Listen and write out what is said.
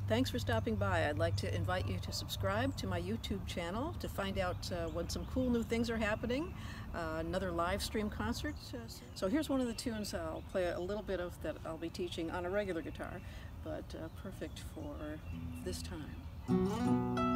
Thanks for stopping by. I'd like to invite you to subscribe to my YouTube channel to find out when some cool new things are happening. Another live stream concert. So here's one of the tunes I'll play a little bit of that I'll be teaching on a regular guitar, but perfect for this time.